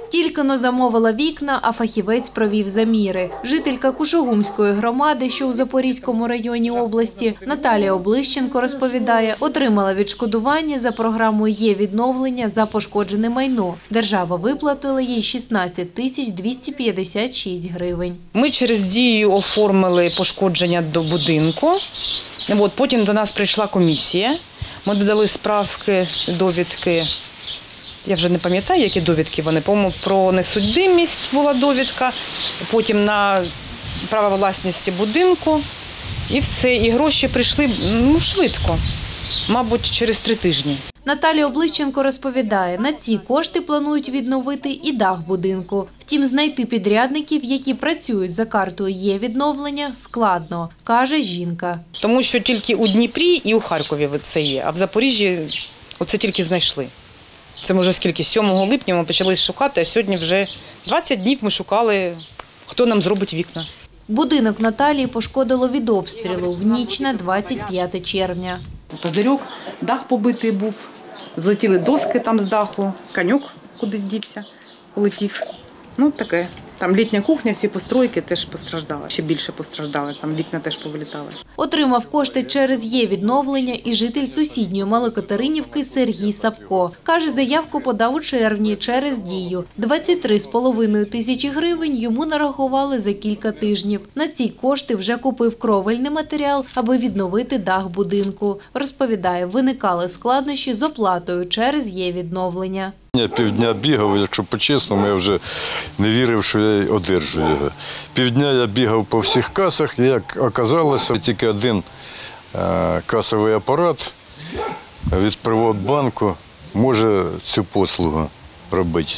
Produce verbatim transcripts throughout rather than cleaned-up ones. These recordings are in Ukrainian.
Тільки-но замовила вікна, а фахівець провів заміри. Жителька Кушугумської громади, що у Запорізькому районі області, Наталія Облищенко розповідає, отримала відшкодування за програмою «Є-відновлення» за пошкоджене майно. Держава виплатила їй шістнадцять тисяч двісті п'ятдесят шість гривень. Ми через Дію оформили пошкодження до будинку. От, потім до нас прийшла комісія. Ми додали справки, довідки. Я вже не пам'ятаю, які довідки вони. По-моєму, про несудимість була довідка, потім на право власності будинку. І все. І гроші прийшли ну, швидко, мабуть, через три тижні. Наталія Облищенко розповідає, на ці кошти планують відновити і дах будинку. Втім, знайти підрядників, які працюють за картою «Є-відновлення» складно, каже жінка. Тому що тільки у Дніпрі і у Харкові це є, а в Запоріжжі оце тільки знайшли. Це може скільки, сьомого липня ми почали шукати, а сьогодні вже двадцять днів ми шукали, хто нам зробить вікна. Будинок Наталії пошкодило від обстрілу в ніч на двадцять п'яте червня. Козирьок, дах побитий був, злетіли доски там з даху, коньок кудись дівся, улетів. Ну таке. Там літня кухня, всі постройки теж постраждали, ще більше постраждали, там вікна теж повилітали. Отримав кошти через «Є-відновлення» і житель сусідньої Малокатеринівки Сергій Сапко. Каже, заявку подав у червні через Дію. двадцять три з половиною тисячі гривень йому нарахували за кілька тижнів. На ці кошти вже купив кровельний матеріал, аби відновити дах будинку. Розповідає, виникали складнощі з оплатою через «Є-відновлення». Я півдня бігав, якщо по-чесному, я вже не вірив, що я одержу його. Півдня я бігав по всіх касах, і як оказалося, тільки один касовий апарат від Приватбанку може цю послугу робити.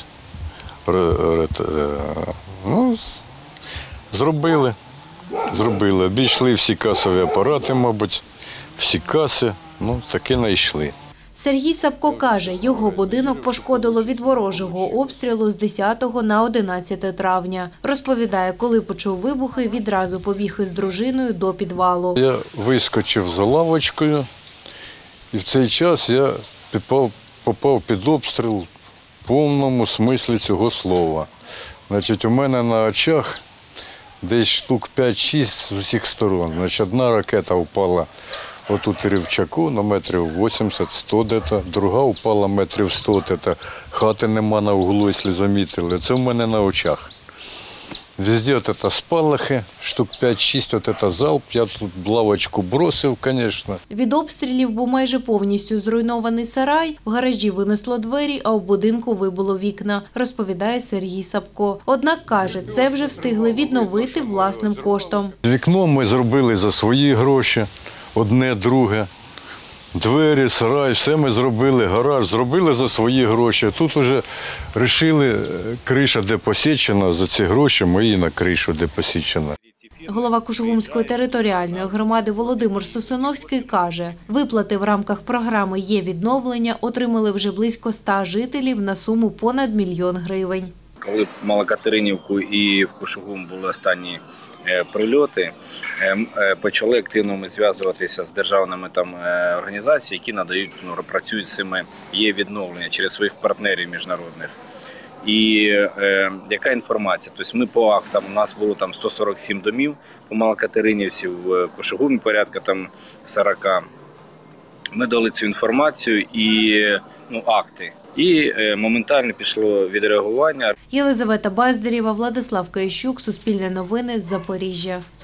Ну, зробили, зробили. Обійшли всі касові апарати, мабуть, всі каси, ну, таки знайшли. Сергій Сапко каже, його будинок пошкодило від ворожого обстрілу з десятого на одинадцяте травня. Розповідає, коли почув вибухи, відразу побіг із дружиною до підвалу. Я вискочив за лавочкою, і в цей час я підпав, попав під обстріл в повному смислі цього слова. Значить, у мене на очах десь штук п'ять-шість з усіх сторон. Значить, одна ракета впала отут Рівчаку на метрів вісімдесят-сто де-то, друга упала метрів сто, де-то. Хати нема на углу, якщо замітили. Це в мене на очах. Везде от это спалахи, штук п'ять-шість, от это залп. Я тут лавочку бросив, звісно. Від обстрілів був майже повністю зруйнований сарай, в гаражі винесло двері, а у будинку вибило вікна, розповідає Сергій Сапко. Однак, каже, це вже встигли відновити власним коштом. Вікно ми зробили за свої гроші. Одне, друге, двері, сарай, все ми зробили, гараж зробили за свої гроші. Тут вже вирішили, криша, де посічена, за ці гроші ми її на кришу, де посічена. Голова Кушугумської територіальної громади Володимир Сосуновський каже, виплати в рамках програми «Є-відновлення» отримали вже близько ста жителів на суму понад мільйон гривень. Коли в Малокатеринівку і в Кушугум були останні прильоти, почали активно ми зв'язуватися з державними там організаціями, які надають, ну, працюють з цими «Є-відновлення» через своїх партнерів міжнародних. І е, яка інформація? Тобто ми по актам, у нас було там сто сорок сім домів по Малокатеринівці, в Кушугумі порядка там сорок. Ми дали цю інформацію і ну, акти. І е, моментально пішло відреагування. Єлизавета Баздарєва, Владислав Киящук, Суспільне новини, Запоріжжя.